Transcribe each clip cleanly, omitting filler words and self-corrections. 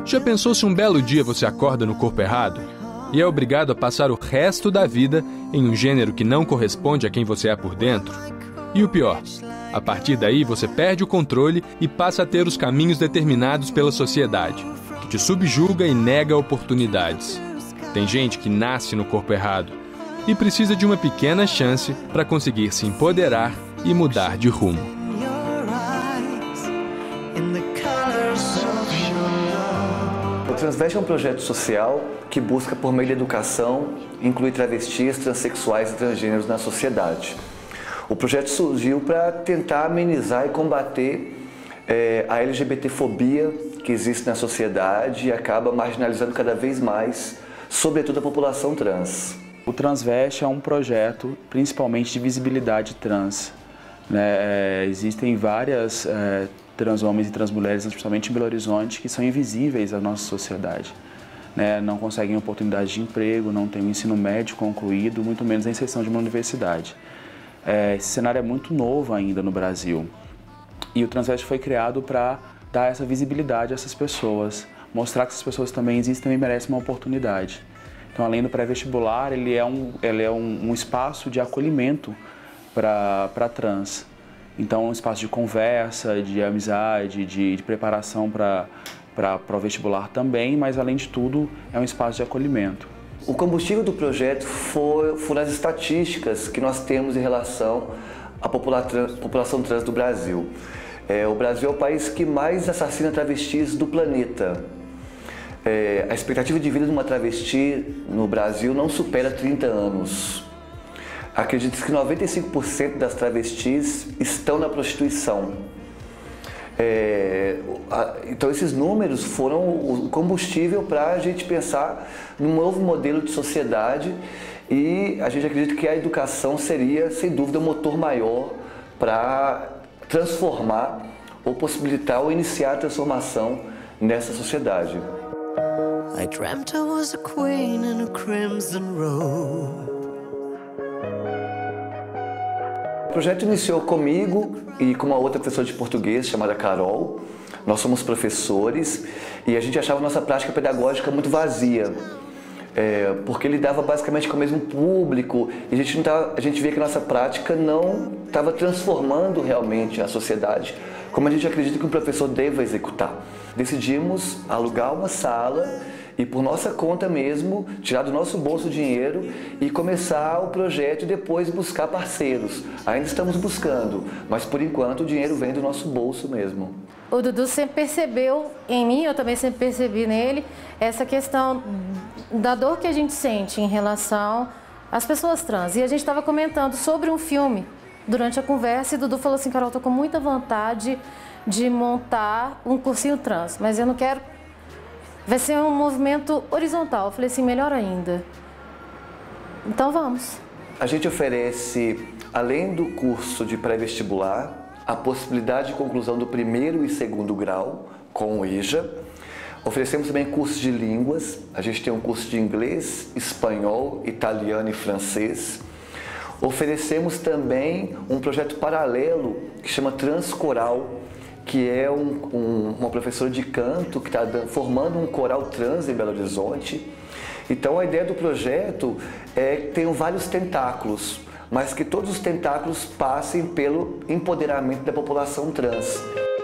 Já pensou se um belo dia você acorda no corpo errado e é obrigado a passar o resto da vida em um gênero que não corresponde a quem você é por dentro? E o pior, a partir daí você perde o controle e passa a ter os caminhos determinados pela sociedade, que te subjuga e nega oportunidades. Tem gente que nasce no corpo errado e precisa de uma pequena chance para conseguir se empoderar e mudar de rumo. O Transveste é um projeto social que busca, por meio da educação, incluir travestis, transexuais e transgêneros na sociedade. O projeto surgiu para tentar amenizar e combater a LGBTfobia que existe na sociedade e acaba marginalizando cada vez mais, sobretudo a população trans. O Transveste é um projeto principalmente de visibilidade trans. Existem várias trans homens e trans mulheres, principalmente em Belo Horizonte, que são invisíveis à nossa sociedade. Não conseguem oportunidade de emprego, não têm um ensino médio concluído, muito menos a inserção de uma universidade. Esse cenário é muito novo ainda no Brasil e o Transveste foi criado para dar essa visibilidade a essas pessoas, mostrar que essas pessoas também existem e merecem uma oportunidade. Então, além do pré-vestibular, ele é um espaço de acolhimento para trans. Então, é um espaço de conversa, de amizade, de preparação para o vestibular também, mas, além de tudo, é um espaço de acolhimento. O combustível do projeto foram as estatísticas que nós temos em relação à população trans do Brasil. O Brasil é o país que mais assassina travestis do planeta. A expectativa de vida de uma travesti no Brasil não supera 30 anos. Acredita-se que 95% das travestis estão na prostituição. Então esses números foram o combustível para a gente pensar num novo modelo de sociedade e a gente acredita que a educação seria, sem dúvida, um motor maior para transformar ou possibilitar ou iniciar a transformação nessa sociedade. I dreamt I was a queen in a crimson robe. O projeto iniciou comigo e com uma outra professora de português chamada Carol. Nós somos professores e a gente achava a nossa prática pedagógica muito vazia, porque lidava basicamente com o mesmo público e a gente via que a nossa prática não estava transformando realmente a sociedade, como a gente acredita que um professor deva executar. Decidimos alugar uma sala e, por nossa conta mesmo, tirar do nosso bolso dinheiro e começar o projeto e depois buscar parceiros. Ainda estamos buscando, mas por enquanto o dinheiro vem do nosso bolso mesmo. O Dudu sempre percebeu em mim, eu também sempre percebi nele, essa questão da dor que a gente sente em relação às pessoas trans. E a gente estava comentando sobre um filme durante a conversa e o Dudu falou assim: Carol, estou com muita vontade de montar um cursinho trans, mas eu não quero... Vai ser um movimento horizontal. Eu falei assim, melhor ainda. Então vamos. A gente oferece, além do curso de pré-vestibular, a possibilidade de conclusão do primeiro e segundo grau com o EJA. Oferecemos também cursos de línguas. A gente tem um curso de inglês, espanhol, italiano e francês. Oferecemos também um projeto paralelo que chama Transcoral, que é uma professora de canto que está formando um coral trans em Belo Horizonte. Então a ideia do projeto é que tenham vários tentáculos, mas que todos os tentáculos passem pelo empoderamento da população trans.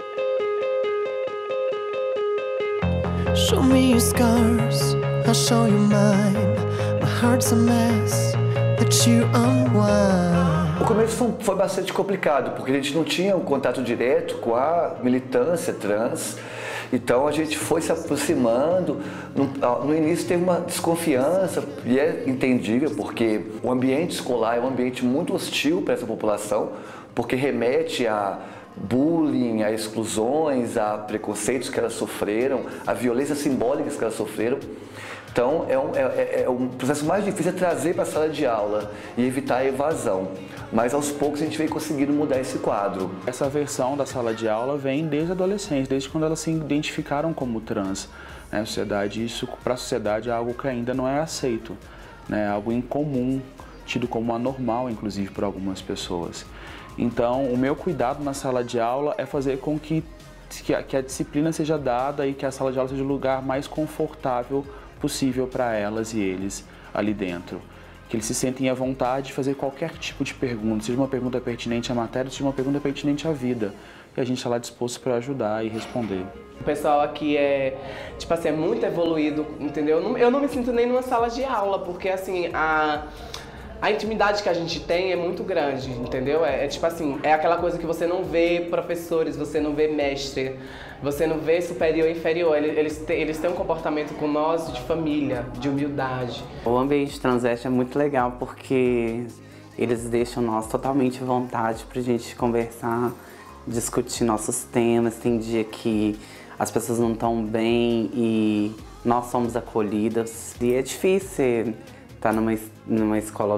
Show me your scars, I'll show you mine. My heart's a mess that you unwind. O começo foi bastante complicado, porque a gente não tinha um contato direto com a militância trans, então a gente foi se aproximando. No início teve uma desconfiança, e é entendível, porque o ambiente escolar é um ambiente muito hostil para essa população, porque remete a bullying, a exclusões, a preconceitos que elas sofreram, a violências simbólicas que elas sofreram. Então, um processo mais difícil é trazer para a sala de aula e evitar a evasão. Mas, aos poucos, a gente vem conseguindo mudar esse quadro. Essa versão da sala de aula vem desde a adolescência, desde quando elas se identificaram como trans. Isso, para a sociedade, é algo que ainda não é aceito, é algo incomum, tido como anormal, inclusive, por algumas pessoas. Então, o meu cuidado na sala de aula é fazer com que que a disciplina seja dada e que a sala de aula seja o lugar mais confortável possível para elas e eles ali dentro. Que eles se sentem à vontade de fazer qualquer tipo de pergunta, seja uma pergunta pertinente à matéria, seja uma pergunta pertinente à vida. E a gente está lá disposto para ajudar e responder. O pessoal aqui é, tipo assim, é muito evoluído, entendeu? Eu não me sinto nem numa sala de aula, porque assim, a intimidade que a gente tem é muito grande, entendeu? É tipo assim, é aquela coisa que você não vê professores, você não vê mestre, você não vê superior e inferior. Eles têm um comportamento com nós de família, de humildade. O ambiente transveste é muito legal porque eles deixam nós totalmente à vontade pra gente conversar, discutir nossos temas. Tem dia que as pessoas não estão bem e nós somos acolhidas. E é difícil estar numa escola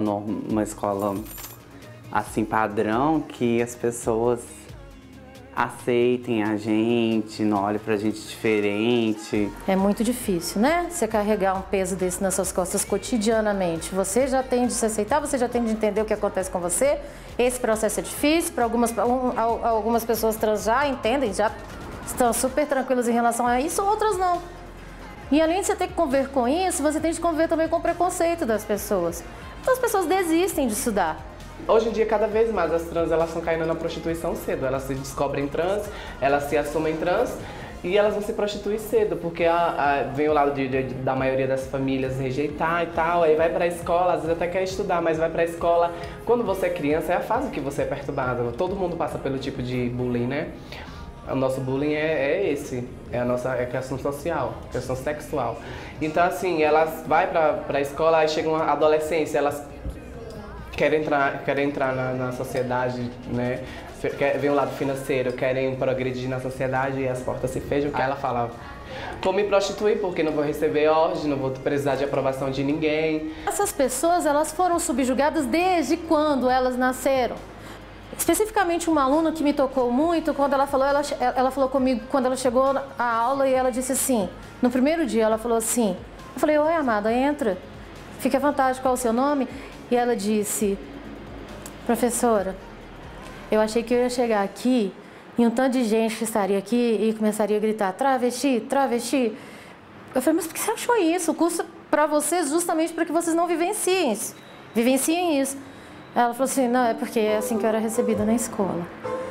assim padrão, que as pessoas aceitem a gente, não olhem pra gente diferente. É muito difícil, né? Você carregar um peso desse nas suas costas cotidianamente. Você já tem de se aceitar, você já tem de entender o que acontece com você. Esse processo é difícil, para algumas pessoas trans já entendem, já estão super tranquilas em relação a isso, outras não. E além de você ter que conviver com isso, você tem de conviver também com o preconceito das pessoas. Então as pessoas desistem de estudar. Hoje em dia, cada vez mais, as trans elas estão caindo na prostituição cedo. Elas se descobrem trans, elas se assumem trans e elas vão se prostituir cedo, porque vem o lado da maioria das famílias rejeitar e tal, aí vai pra escola, às vezes até quer estudar, mas vai pra escola. Quando você é criança, é a fase que você é perturbado. Todo mundo passa pelo tipo de bullying, né? O nosso bullying é esse, é a questão social, questão sexual. Então, assim, elas vão pra escola, aí chegam a adolescência, elas querem entrar na sociedade, né? Vem o lado financeiro, querem progredir na sociedade e as portas se fecham. Aí ela fala, vou me prostituir porque não vou receber ordem, não vou precisar de aprovação de ninguém. Essas pessoas, elas foram subjugadas desde quando elas nasceram. Especificamente uma aluna que me tocou muito, quando ela falou comigo, quando ela chegou à aula e ela disse assim, no primeiro dia ela falou assim, eu falei, oi amada, entra, fique à vontade, qual é o seu nome? E ela disse, professora, eu achei que eu ia chegar aqui e um tanto de gente que estaria aqui e começaria a gritar, travesti, travesti. Eu falei, mas por que você achou isso? O curso é para vocês justamente para que vocês não vivenciem isso. Ela falou assim, não, é porque é assim que eu era recebida na escola.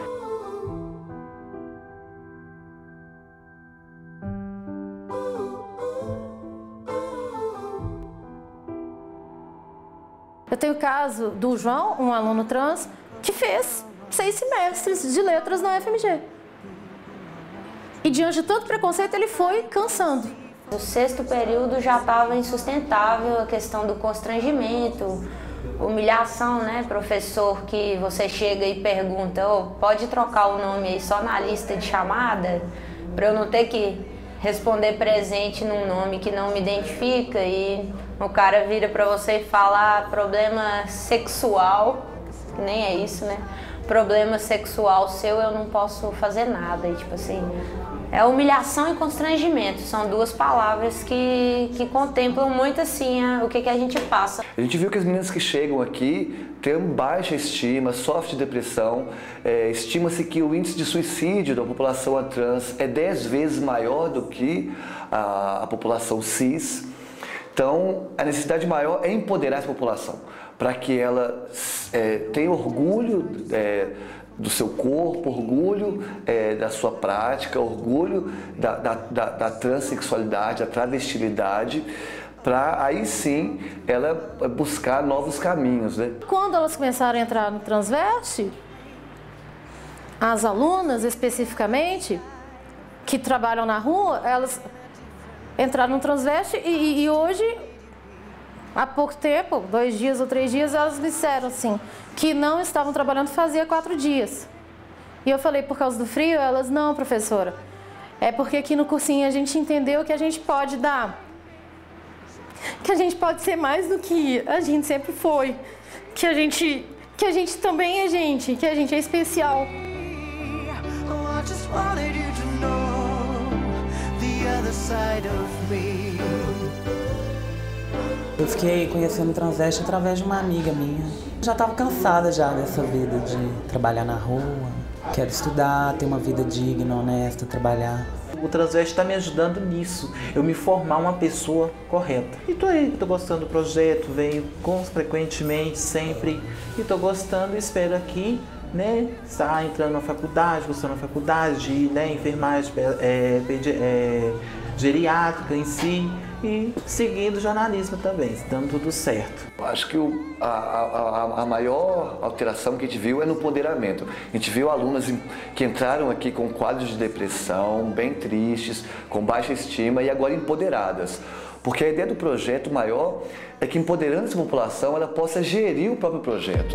Eu tenho o caso do João, um aluno trans, que fez 6 semestres de letras na UFMG. E diante de tanto preconceito, ele foi cansando. No 6º período já estava insustentável a questão do constrangimento, humilhação, né? Professor que você chega e pergunta, pode trocar o nome aí só na lista de chamada, para eu não ter que responder presente num nome que não me identifica, e o cara vira para você e fala problema sexual, que nem é isso, né? Problema sexual seu, eu não posso fazer nada. E, tipo assim, é humilhação e constrangimento. São 2 palavras que contemplam muito assim o que a gente passa. A gente viu que as meninas que chegam aqui têm baixa estima, sofrem de depressão. Estima-se que o índice de suicídio da população trans é 10 vezes maior do que a população cis. Então, a necessidade maior é empoderar essa população, para que ela tenha orgulho do seu corpo, orgulho da sua prática, orgulho da transexualidade, da travestilidade, para aí sim ela buscar novos caminhos, né? Quando elas começaram a entrar no Transveste, as alunas especificamente, que trabalham na rua, elas entraram no Transveste e hoje, há pouco tempo, 2 dias ou 3 dias, elas me disseram assim, que não estavam trabalhando fazia 4 dias. E eu falei, por causa do frio? Elas, não, professora, é porque aqui no cursinho a gente entendeu que a gente pode dar, que a gente pode ser mais do que a gente sempre foi, que a gente também é gente, que a gente é especial. Eu fiquei conhecendo o Transveste através de uma amiga minha. Já estava cansada já dessa vida de trabalhar na rua, quero estudar, ter uma vida digna, honesta, trabalhar. O Transveste está me ajudando nisso, eu me formar uma pessoa correta. E tô aí, tô gostando do projeto, venho frequentemente, sempre, e tô gostando, espero aqui, né, estar entrando na faculdade, gostando da faculdade, né, enfermagem geriátrica em si, e seguindo jornalismo também, dando tudo certo. Eu acho que a maior alteração que a gente viu é no empoderamento. A gente viu alunas que entraram aqui com quadros de depressão, bem tristes, com baixa estima e agora empoderadas. Porque a ideia do projeto maior é que, empoderando essa população, ela possa gerir o próprio projeto.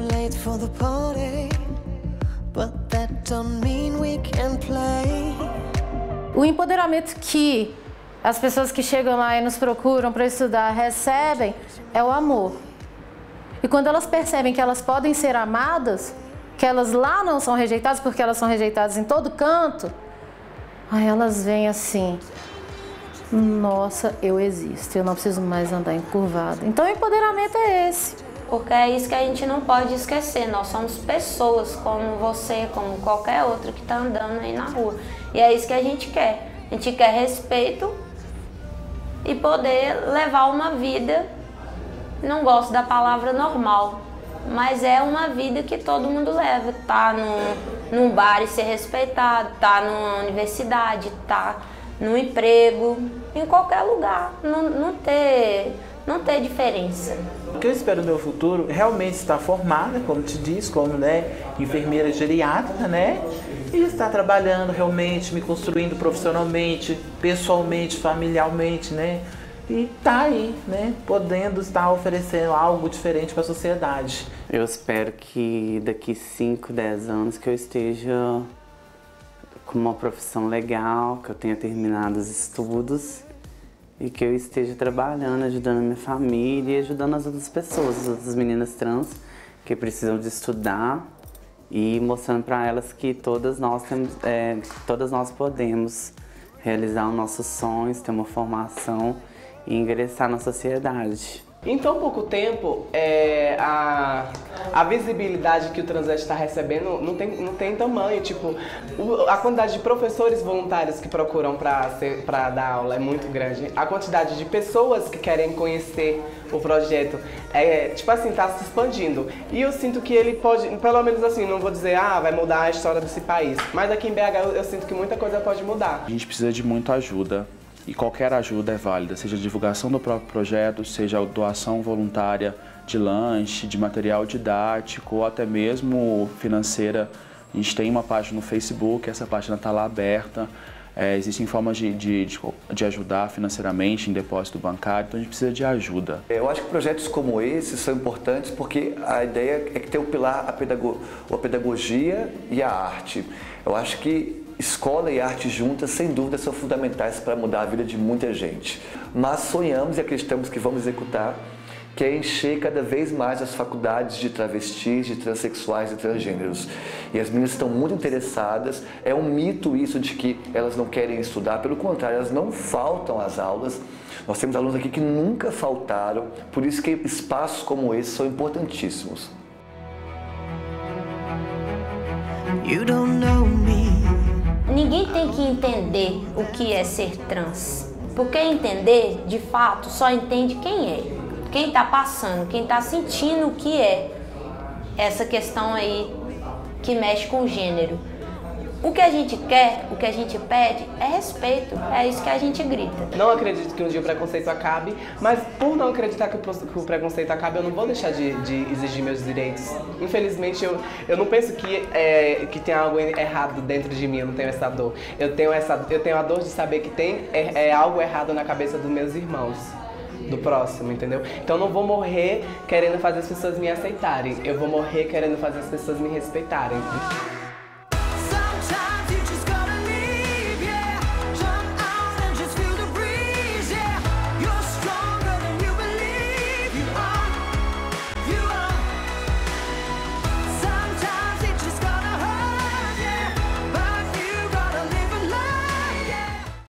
O empoderamento que as pessoas que chegam lá e nos procuram para estudar recebem é o amor. E quando elas percebem que elas podem ser amadas, que elas lá não são rejeitadas, porque elas são rejeitadas em todo canto, aí elas vêm assim: nossa, eu existo, eu não preciso mais andar encurvada. Então o empoderamento é esse. Porque é isso que a gente não pode esquecer, nós somos pessoas como você, como qualquer outro que está andando aí na rua. E é isso que a gente quer. A gente quer respeito e poder levar uma vida, não gosto da palavra normal, mas é uma vida que todo mundo leva. Tá num bar e ser respeitado, tá numa universidade, tá no emprego, em qualquer lugar, não ter diferença. O que eu espero no meu futuro, realmente estar formada, como te disse, como, né, enfermeira geriátrica, né? E estar trabalhando realmente, me construindo profissionalmente, pessoalmente, familiarmente, né? E tá aí, né? Podendo estar oferecendo algo diferente para a sociedade. Eu espero que daqui 5, 10 anos que eu esteja com uma profissão legal, que eu tenha terminado os estudos e que eu esteja trabalhando, ajudando a minha família e ajudando as outras pessoas, as outras meninas trans que precisam de estudar e mostrando para elas que todas nós podemos realizar os nossos sonhos, ter uma formação e ingressar na sociedade. Em tão pouco tempo, a visibilidade que o Transveste está recebendo não tem tamanho. Tipo, a quantidade de professores voluntários que procuram para dar aula é muito grande. A quantidade de pessoas que querem conhecer o projeto tipo assim, está se expandindo. E eu sinto que ele pode, pelo menos assim, não vou dizer, vai mudar a história desse país. Mas aqui em BH eu sinto que muita coisa pode mudar. A gente precisa de muita ajuda. E qualquer ajuda é válida, seja a divulgação do próprio projeto, seja a doação voluntária de lanche, de material didático ou até mesmo financeira. A gente tem uma página no Facebook, essa página está lá aberta. Existem formas de ajudar financeiramente em depósito bancário, então a gente precisa de ajuda. Eu acho que projetos como esse são importantes porque a ideia é que tem o pilar, a pedagogia e a arte. Eu acho que escola e arte juntas, sem dúvida, são fundamentais para mudar a vida de muita gente. Mas sonhamos e acreditamos que vamos executar, que é encher cada vez mais as faculdades de travestis, de transexuais e transgêneros. E as meninas estão muito interessadas. É um mito isso de que elas não querem estudar, pelo contrário, elas não faltam às aulas. Nós temos alunos aqui que nunca faltaram, por isso que espaços como esse são importantíssimos. You don't know me. Ninguém tem que entender o que é ser trans, porque entender, de fato, só entende quem é, quem está passando, quem está sentindo o que é essa questão aí que mexe com o gênero. O que a gente quer, o que a gente pede é respeito, é isso que a gente grita. Não acredito que um dia o preconceito acabe, mas por não acreditar que o preconceito acabe, eu não vou deixar de exigir meus direitos. Infelizmente, eu não penso que tem algo errado dentro de mim, eu não tenho essa dor. Eu tenho a dor de saber que tem algo errado na cabeça dos meus irmãos, do próximo, entendeu? Então eu não vou morrer querendo fazer as pessoas me aceitarem, eu vou morrer querendo fazer as pessoas me respeitarem.